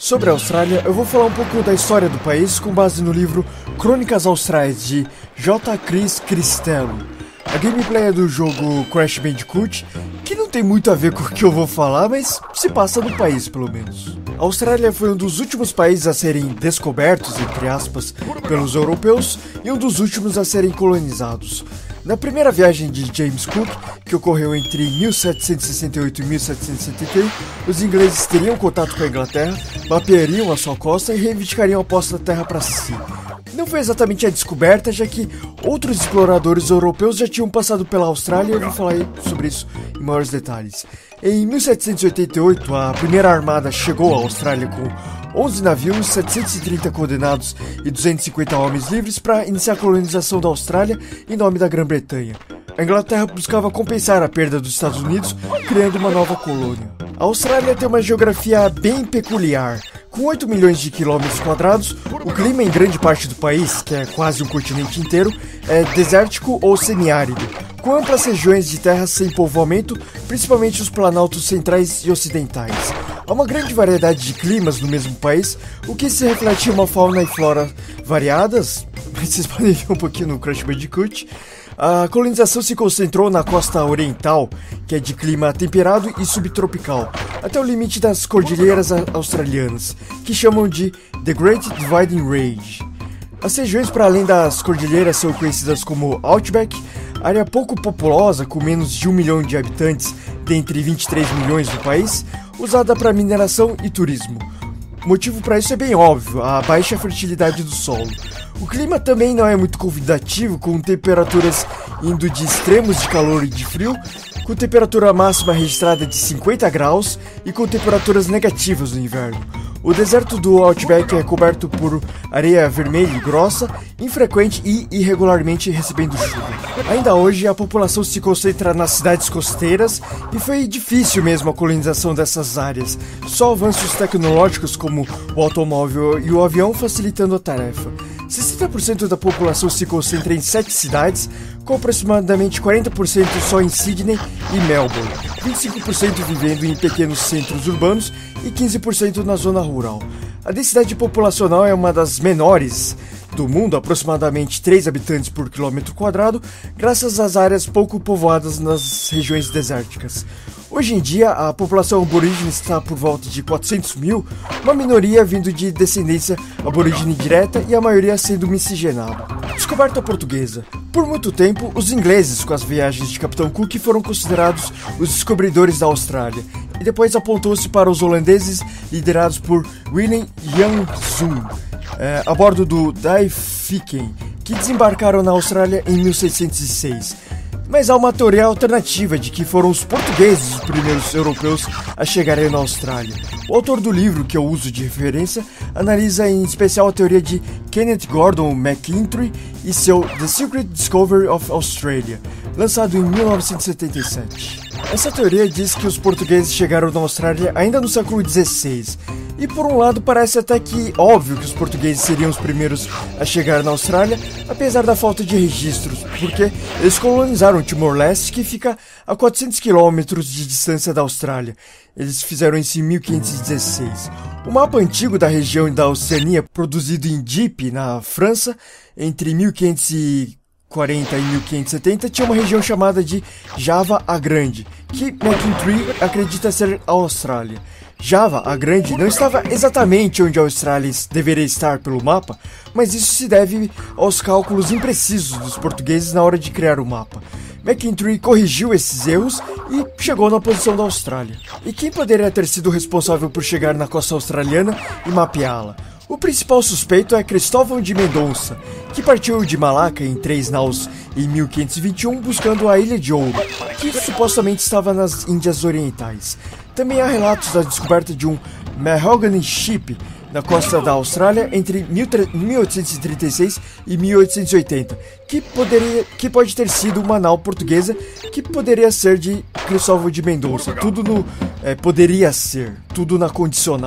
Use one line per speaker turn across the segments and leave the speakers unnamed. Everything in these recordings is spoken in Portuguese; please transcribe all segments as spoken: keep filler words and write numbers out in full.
Sobre a Austrália, eu vou falar um pouco da história do país com base no livro Crônicas Austrais, de J. Chris Cristello. A gameplay é do jogo Crash Bandicoot, que não tem muito a ver com o que eu vou falar, mas se passa no país, pelo menos. A Austrália foi um dos últimos países a serem descobertos, entre aspas, pelos europeus e um dos últimos a serem colonizados. Na primeira viagem de James Cook, que ocorreu entre mil setecentos e sessenta e oito e mil setecentos e setenta e um, os ingleses teriam contato com a Inglaterra, mapeariam a sua costa e reivindicariam a posse da terra para si. Não foi exatamente a descoberta, já que outros exploradores europeus já tinham passado pela Austrália e eu vou falar sobre isso em maiores detalhes. Em mil setecentos e oitenta e oito, a primeira armada chegou à Austrália com onze navios, setecentos e trinta condenados e duzentos e cinquenta homens livres para iniciar a colonização da Austrália em nome da Grã-Bretanha. A Inglaterra buscava compensar a perda dos Estados Unidos, criando uma nova colônia. A Austrália tem uma geografia bem peculiar. Com oito milhões de quilômetros quadrados, o clima em grande parte do país, que é quase um continente inteiro, é desértico ou semiárido, com amplas regiões de terra sem povoamento, principalmente os planaltos centrais e ocidentais. Há uma grande variedade de climas no mesmo país, o que se reflete em uma fauna e flora variadas. Vocês podem ver um pouquinho no Crash Bandicoot. A colonização se concentrou na costa oriental, que é de clima temperado e subtropical, até o limite das cordilheiras australianas, que chamam de The Great Dividing Range. As regiões para além das cordilheiras são conhecidas como Outback, área pouco populosa com menos de um milhão de habitantes dentre vinte e três milhões do país, usada para mineração e turismo. O motivo para isso é bem óbvio, a baixa fertilidade do solo. O clima também não é muito convidativo, com temperaturas indo de extremos de calor e de frio, com temperatura máxima registrada de cinquenta graus e com temperaturas negativas no inverno. O deserto do Outback é coberto por areia vermelha e grossa, infrequente e irregularmente recebendo chuva. Ainda hoje, a população se concentra nas cidades costeiras e foi difícil mesmo a colonização dessas áreas, só avanços tecnológicos como o automóvel e o avião facilitando a tarefa. sessenta por cento da população se concentra em sete cidades, com aproximadamente quarenta por cento só em Sydney e Melbourne, vinte e cinco por cento vivendo em pequenos centros urbanos e quinze por cento na zona rural. A densidade populacional é uma das menores do mundo, aproximadamente três habitantes por quilômetro quadrado, graças às áreas pouco povoadas nas regiões desérticas. Hoje em dia, a população aborígene está por volta de quatrocentos mil, uma minoria vindo de descendência aborígene direta e a maioria sendo miscigenada. Descoberta portuguesa. Por muito tempo, os ingleses, com as viagens de Capitão Cook, foram considerados os descobridores da Austrália, e depois apontou-se para os holandeses liderados por Willem Janszoon, é, a bordo do Die Viking, que desembarcaram na Austrália em mil seiscentos e seis. Mas há uma teoria alternativa de que foram os portugueses os primeiros europeus a chegarem na Austrália. O autor do livro, que eu uso de referência, analisa em especial a teoria de Kenneth Gordon McIntyre e seu The Secret Discovery of Australia, lançado em mil novecentos e setenta e sete. Essa teoria diz que os portugueses chegaram na Austrália ainda no século dezesseis, e por um lado parece até que óbvio que os portugueses seriam os primeiros a chegar na Austrália, apesar da falta de registros, porque eles colonizaram Timor-Leste, que fica a quatrocentos quilômetros de distância da Austrália. Eles fizeram isso em mil quinhentos e dezesseis. O mapa antigo da região da Oceania, produzido em Dieppe, na França, entre mil quinhentos e quarenta e mil quinhentos e setenta, tinha uma região chamada de Java a Grande, que McIntyre acredita ser a Austrália. Java a Grande não estava exatamente onde a Austrália deveria estar pelo mapa, mas isso se deve aos cálculos imprecisos dos portugueses na hora de criar o mapa. McIntyre corrigiu esses erros e chegou na posição da Austrália. E quem poderia ter sido responsável por chegar na costa australiana e mapeá-la? O principal suspeito é Cristóvão de Mendonça, que partiu de Malaca em três naus em mil quinhentos e vinte e um buscando a Ilha de Ouro, que supostamente estava nas Índias Orientais. Também há relatos da descoberta de um Mahogany Ship na costa da Austrália entre mil oitocentos e trinta e seis e mil oitocentos e oitenta, que, poderia, que pode ter sido uma nau portuguesa, que poderia ser de Cristóvão de Mendonça. Tudo no é, poderia ser, tudo na condicional.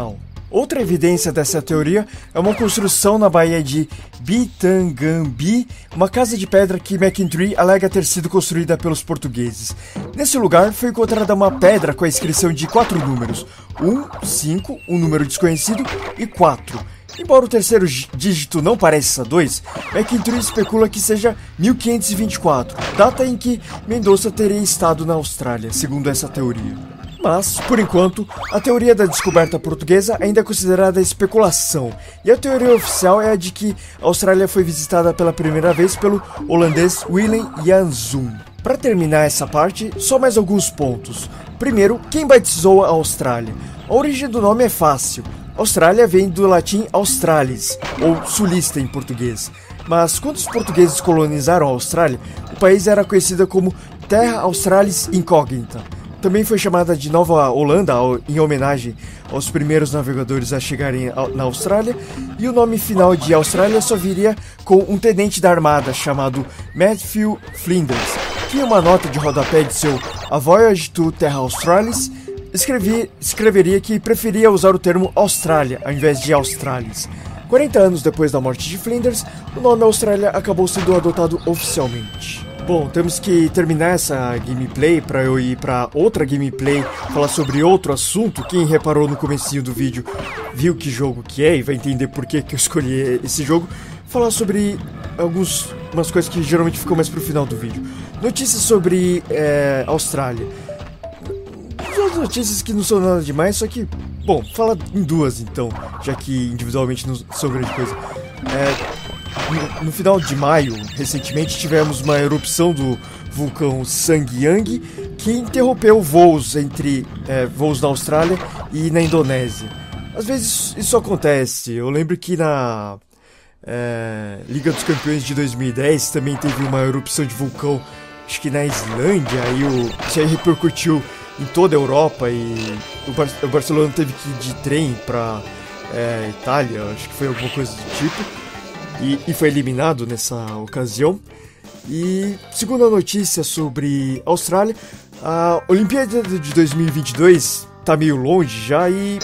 Outra evidência dessa teoria é uma construção na Baía de Bitangambi, uma casa de pedra que McIntyre alega ter sido construída pelos portugueses. Nesse lugar foi encontrada uma pedra com a inscrição de quatro números, um, cinco, um número desconhecido e quatro. Embora o terceiro dígito não pareça dois, McIntyre especula que seja mil quinhentos e vinte e quatro, data em que Mendonça teria estado na Austrália, segundo essa teoria. Mas, por enquanto, a teoria da descoberta portuguesa ainda é considerada especulação, e a teoria oficial é a de que a Austrália foi visitada pela primeira vez pelo holandês Willem Janszoon. Para terminar essa parte, só mais alguns pontos. Primeiro, quem batizou a Austrália? A origem do nome é fácil. Austrália vem do latim australis, ou sulista em português. Mas quando os portugueses colonizaram a Austrália, o país era conhecido como Terra Australis Incognita. Também foi chamada de Nova Holanda em homenagem aos primeiros navegadores a chegarem na Austrália, e o nome final de Austrália só viria com um tenente da armada chamado Matthew Flinders, que em uma nota de rodapé de seu A Voyage to Terra Australis escrevi, escreveria que preferia usar o termo Austrália ao invés de Australis. quarenta anos depois da morte de Flinders, o nome Austrália acabou sendo adotado oficialmente. Bom, temos que terminar essa gameplay para eu ir para outra gameplay, falar sobre outro assunto. Quem reparou no comecinho do vídeo viu que jogo que é e vai entender por que, que eu escolhi esse jogo. Falar sobre algumas coisas que geralmente ficam mais pro final do vídeo. Notícias sobre é, Austrália. Duas notícias que não são nada demais, só que, bom, fala em duas então, já que individualmente não são grande coisa. É... No, no final de maio, recentemente, tivemos uma erupção do vulcão Sangyang que interrompeu voos entre é, voos na Austrália e na Indonésia. Às vezes isso acontece. Eu lembro que na é, Liga dos Campeões de dois mil e dez também teve uma erupção de vulcão, acho que na Islândia, e o, isso aí repercutiu em toda a Europa, e o, Bar o Barcelona teve que ir de trem para é, Itália, acho que foi alguma coisa do tipo. E, e foi eliminado nessa ocasião. E segundo a notícia sobre a Austrália, a Olimpíada de dois mil e vinte e dois tá meio longe já, e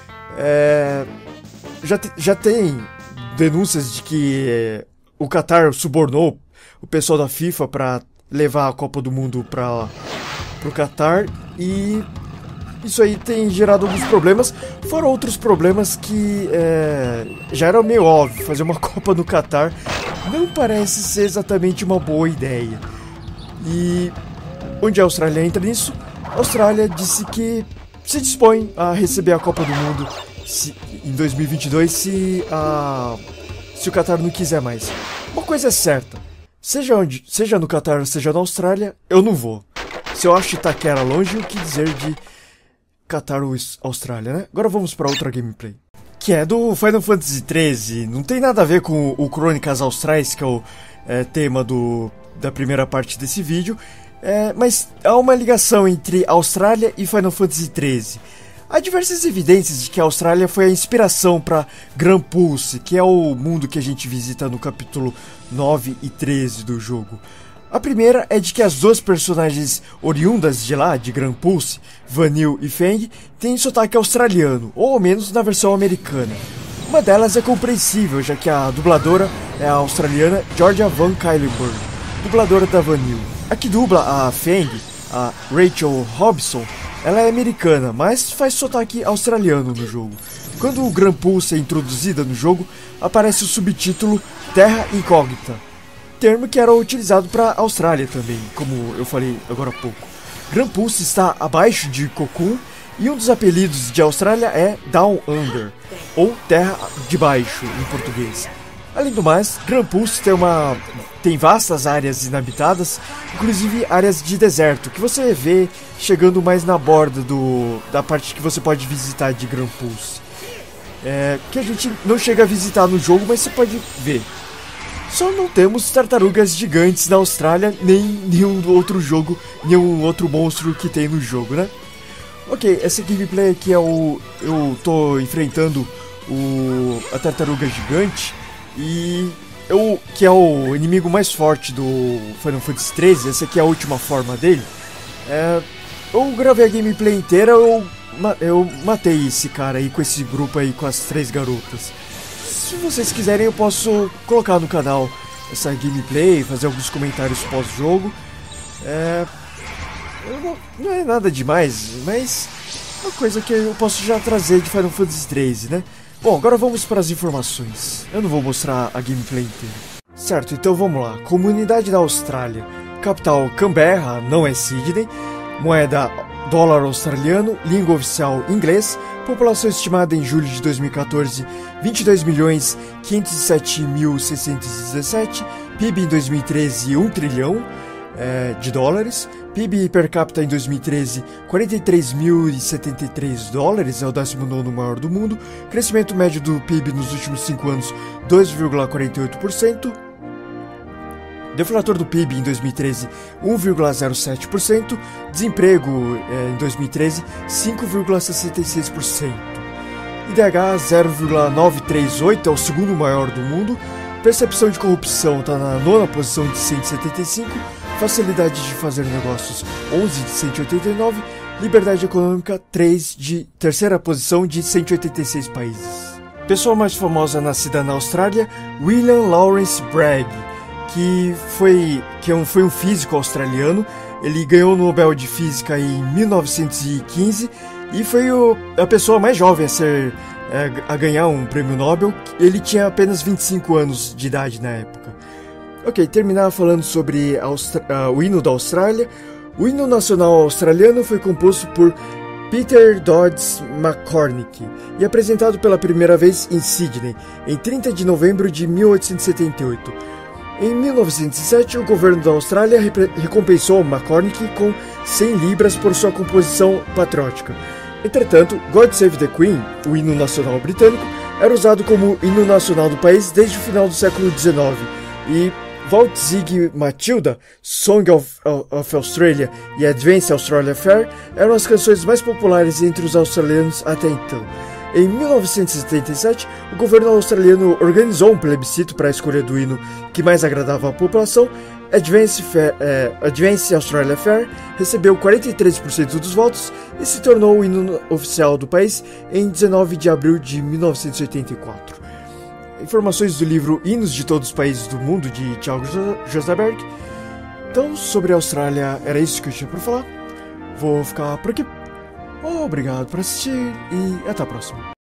é, já, te, já tem denúncias de que é, o Qatar subornou o pessoal da FIFA para levar a Copa do Mundo para o Qatar, e isso aí tem gerado alguns problemas, fora outros problemas que é, já era meio óbvio. Fazer uma Copa no Qatar não parece ser exatamente uma boa ideia. E onde a Austrália entra nisso? A Austrália disse que se dispõe a receber a Copa do Mundo se, em dois mil e vinte e dois se, a, se o Qatar não quiser mais. Uma coisa é certa, seja, onde, seja no Qatar ou seja na Austrália, eu não vou. Se eu acho Itaquera longe, o que dizer de Qatar ou Austrália, né? Agora vamos para outra gameplay, que é do Final Fantasy treze. Não tem nada a ver com o Crônicas Austrais, que é o é, tema do, da primeira parte desse vídeo, é, mas há uma ligação entre Austrália e Final Fantasy treze. Há diversas evidências de que a Austrália foi a inspiração para Gran Pulse, que é o mundo que a gente visita no capítulo nove e treze do jogo. A primeira é de que as duas personagens oriundas de lá, de Gran Pulse, Vanille e Fang, têm sotaque australiano, ou ao menos na versão americana. Uma delas é compreensível, já que a dubladora é a australiana Georgia Van Kylenburg, dubladora da Vanille. A que dubla a Fang, a Rachel Hobson, ela é americana, mas faz sotaque australiano no jogo. Quando o Gran Pulse é introduzida no jogo, aparece o subtítulo Terra Incógnita, termo que era utilizado para a Austrália também, como eu falei agora há pouco. Gran Pulse está abaixo de Cocoon, e um dos apelidos de Austrália é Down Under, ou Terra de Baixo em português. Além do mais, Gran Pulse tem, uma, tem vastas áreas inabitadas, inclusive áreas de deserto, que você vê chegando mais na borda do, da parte que você pode visitar de Gran Pulse. É, que a gente não chega a visitar no jogo, mas você pode ver. Só não temos tartarugas gigantes na Austrália, nem nenhum outro jogo, nenhum outro monstro que tem no jogo, né? Ok, essa gameplay aqui é o... eu tô enfrentando o, a tartaruga gigante, e eu, que é o inimigo mais forte do Final Fantasy treze, essa aqui é a última forma dele. É, eu gravei a gameplay inteira, eu ma eu matei esse cara aí com esse grupo aí com as três garotas. Se vocês quiserem eu posso colocar no canal essa gameplay, fazer alguns comentários pós-jogo. É... Não, não é nada demais, mas é uma coisa que eu posso já trazer de Final Fantasy treze, né? Bom, agora vamos para as informações. Eu não vou mostrar a gameplay inteira. Certo, então vamos lá. Comunidade da Austrália. Capital Canberra, não é Sydney. Moeda dólar australiano. Língua oficial inglês. População estimada em julho de dois mil e quatorze, vinte e dois milhões quinhentos e sete mil seiscentos e dezessete. P I B em dois mil e treze, um trilhão é, de dólares. P I B per capita em dois mil e treze, quarenta e três mil e setenta e três dólares, é o décimo nono maior do mundo. Crescimento médio do P I B nos últimos cinco anos, dois vírgula quarenta e oito por cento. Deflator do P I B em dois mil e treze, um vírgula zero sete por cento. Desemprego é, em dois mil e treze, cinco vírgula sessenta e seis por cento. I D H zero vírgula novecentos e trinta e oito, é o segundo maior do mundo. Percepção de corrupção está na nona posição de cento e setenta e cinco. Facilidade de fazer negócios, onze de cento e oitenta e nove. Liberdade econômica, três de terceira posição de cento e oitenta e seis países. Pessoa mais famosa nascida na Austrália, William Lawrence Bragg, que foi, que foi um físico australiano. Ele ganhou o Nobel de Física em mil novecentos e quinze e foi o, a pessoa mais jovem a, ser, é, a ganhar um prêmio Nobel. Ele tinha apenas vinte e cinco anos de idade na época. Ok, terminar falando sobre a uh, o hino da Austrália. O hino nacional australiano foi composto por Peter Dodds McCormick e apresentado pela primeira vez em Sydney, em trinta de novembro de mil oitocentos e setenta e oito. Em mil novecentos e sete, o governo da Austrália recompensou McCormick com cem libras por sua composição patriótica. Entretanto, God Save the Queen, o hino nacional britânico, era usado como hino nacional do país desde o final do século dezenove, e Waltzig Matilda, Song of, of Australia e Advance Australia Fair eram as canções mais populares entre os australianos até então. Em mil novecentos e setenta e sete, o governo australiano organizou um plebiscito para a escolha do hino que mais agradava à população. Advance, Fair, eh, Advance Australia Fair recebeu quarenta e três por cento dos votos e se tornou o hino oficial do país em dezenove de abril de mil novecentos e oitenta e quatro. Informações do livro Hinos de Todos os Países do Mundo, de Thiago Joseberg. Então, sobre a Austrália, era isso que eu tinha para falar. Vou ficar por aqui. Obrigado por assistir e até a próxima.